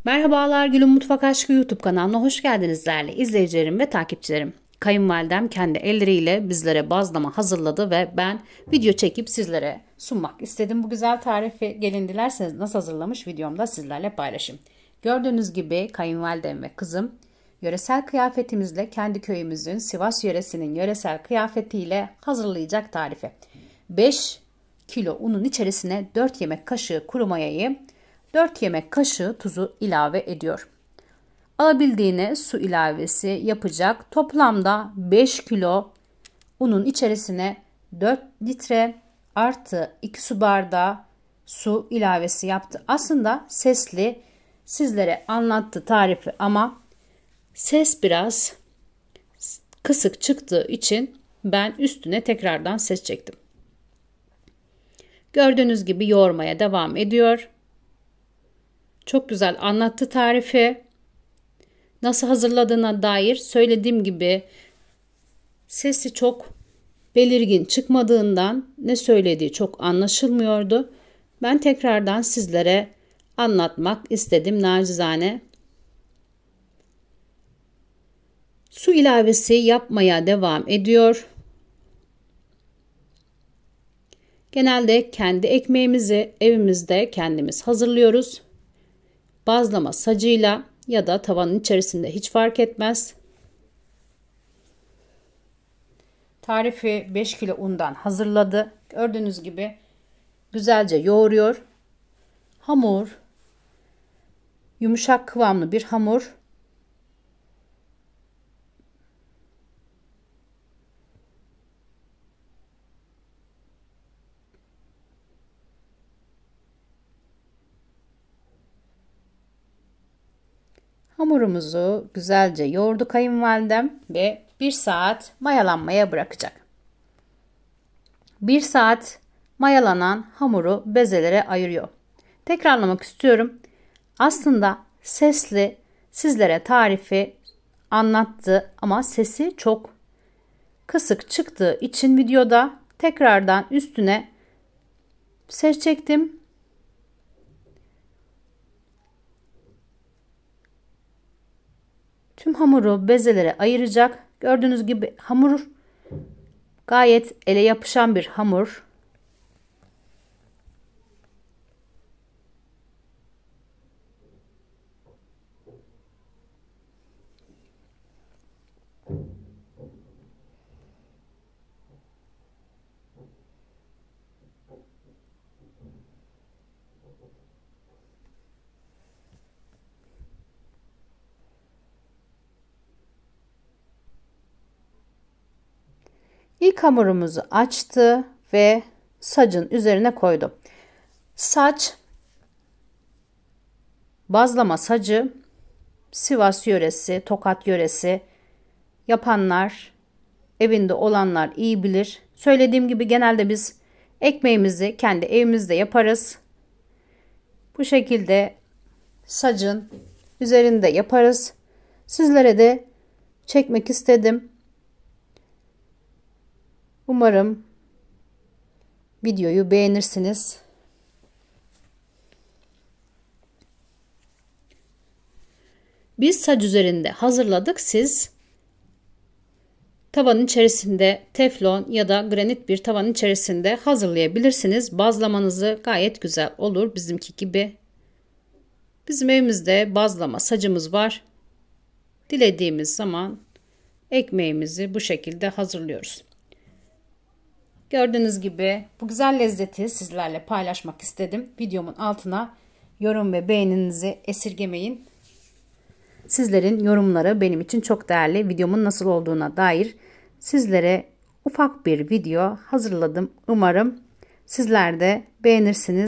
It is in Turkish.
Merhabalar, Gül'ün Mutfak Aşkı YouTube kanalına hoş geldiniz değerli izleyicilerim ve takipçilerim. Kayınvalidem kendi elleriyle bizlere bazlama hazırladı ve ben video çekip sizlere sunmak istedim. Bu güzel tarifi gelin dilerseniz nasıl hazırlamış videomda sizlerle paylaşayım. Gördüğünüz gibi kayınvalidem ve kızım yöresel kıyafetimizle kendi köyümüzün Sivas yöresinin yöresel kıyafetiyle hazırlayacak tarifi. 5 kilo unun içerisine 4 yemek kaşığı kuru mayayı, 4 yemek kaşığı tuzu ilave ediyor. Alabildiğine su ilavesi yapacak. Toplamda 5 kilo unun içerisine 4 litre artı 2 su bardağı su ilavesi yaptı. Aslında sesli sizlere anlattı tarifi ama ses biraz kısık çıktığı için ben üstüne tekrardan ses çektim. Gördüğünüz gibi yoğurmaya devam ediyor. Çok güzel anlattı tarifi. Nasıl hazırladığına dair söylediğim gibi sesi çok belirgin çıkmadığından ne söylediği çok anlaşılmıyordu. Ben tekrardan sizlere anlatmak istedim nacizane. Su ilavesi yapmaya devam ediyor. Genelde kendi ekmeğimizi evimizde kendimiz hazırlıyoruz. Bazlama sacıyla ya da tavanın içerisinde hiç fark etmez. Tarifi 5 kilo undan hazırladı. Gördüğünüz gibi güzelce yoğuruyor. Hamur yumuşak kıvamlı bir hamur. Hamurumuzu güzelce yoğurdu kayınvalidem ve 1 saat mayalanmaya bırakacak. 1 saat mayalanan hamuru bezelere ayırıyor. Tekrarlamak istiyorum. Aslında sesli sizlere tarifi anlattı ama sesi çok kısık çıktığı için videoda tekrardan üstüne ses çektim. Tüm hamuru bezelere ayıracak. Gördüğünüz gibi hamur gayet ele yapışan bir hamur. İlk hamurumuzu açtı ve sacın üzerine koydu. Saç bazlama sacı Sivas yöresi, Tokat yöresi yapanlar, evinde olanlar iyi bilir. Söylediğim gibi genelde biz ekmeğimizi kendi evimizde yaparız. Bu şekilde sacın üzerinde yaparız. Sizlere de çekmek istedim. Umarım videoyu beğenirsiniz. Biz sac üzerinde hazırladık. Siz tavanın içerisinde teflon ya da granit bir tavanın içerisinde hazırlayabilirsiniz. Bazlamanızı gayet güzel olur bizimki gibi. Bizim evimizde bazlama sacımız var. Dilediğimiz zaman ekmeğimizi bu şekilde hazırlıyoruz. Gördüğünüz gibi bu güzel lezzeti sizlerle paylaşmak istedim. Videomun altına yorum ve beğeninizi esirgemeyin. Sizlerin yorumları benim için çok değerli. Videomun nasıl olduğuna dair sizlere ufak bir video hazırladım. Umarım sizler de beğenirsiniz.